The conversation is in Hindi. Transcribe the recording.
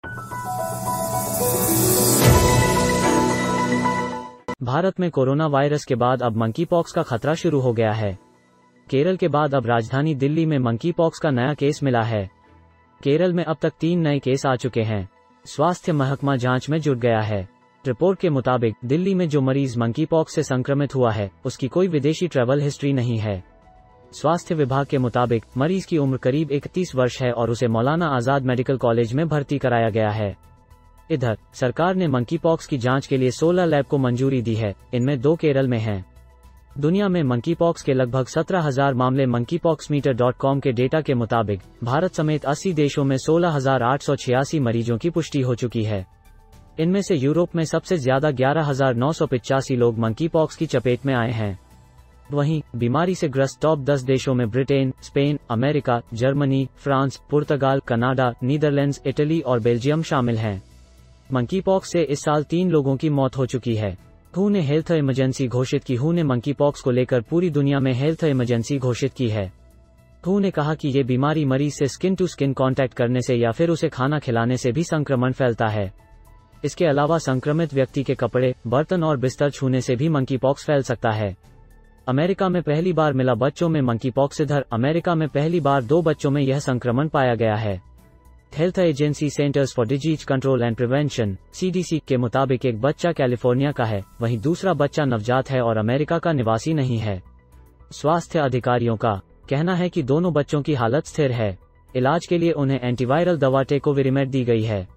भारत में कोरोना वायरस के बाद अब मंकी पॉक्स का खतरा शुरू हो गया है। केरल के बाद अब राजधानी दिल्ली में मंकी पॉक्स का नया केस मिला है। केरल में अब तक 3 नए केस आ चुके हैं। स्वास्थ्य महकमा जांच में जुट गया है। रिपोर्ट के मुताबिक दिल्ली में जो मरीज मंकी पॉक्स से संक्रमित हुआ है उसकी कोई विदेशी ट्रैवल हिस्ट्री नहीं है। स्वास्थ्य विभाग के मुताबिक मरीज की उम्र करीब 31 वर्ष है और उसे मौलाना आजाद मेडिकल कॉलेज में भर्ती कराया गया है। इधर सरकार ने मंकी पॉक्स की जांच के लिए 16 लैब को मंजूरी दी है, इनमें 2 केरल में हैं। दुनिया में मंकी पॉक्स के लगभग 17,000 मामले monkeypoxmeter.com के डेटा के मुताबिक भारत समेत 80 देशों में 16,886 मरीजों की पुष्टि हो चुकी है। इनमें से यूरोप में सबसे ज्यादा 11,985 लोग मंकी पॉक्स की चपेट में आए हैं। वहीं बीमारी से ग्रस्त टॉप 10 देशों में Britain, Spain, America, Germany, France, Portugal, Canada, Netherlands, Italy और बेल्जियम शामिल हैं। मंकी पॉक्स से इस साल 3 लोगों की मौत हो चुकी है। WHO ने हेल्थ इमरजेंसी घोषित की। WHO ने मंकी पॉक्स को लेकर पूरी दुनिया में हेल्थ इमरजेंसी घोषित की है। WHO ने कहा कि ये बीमारी मरीज से स्किन टू स्किन कांटेक्ट करने से या फिर उसे खाना खिलाने से भी संक्रमण फैलता है। इसके अलावा संक्रमित व्यक्ति के कपड़े, बर्तन और बिस्तर छूने से भी मंकी पॉक्स फैल सकता है। अमेरिका में पहली बार मिला बच्चों में मंकी पॉक्स। इधर अमेरिका में पहली बार 2 बच्चों में यह संक्रमण पाया गया है। Health agency centres for disease control and prevention CDC के मुताबिक एक बच्चा कैलिफोर्निया का है, वहीं दूसरा बच्चा नवजात है और अमेरिका का निवासी नहीं है। स्वास्थ्य अधिकारियों का कहना है कि दोनों बच्चों की हालत स्थिर है। इलाज के लिए उन्हें एंटीवायरल दवा टेकोविरिमेड दी गई है।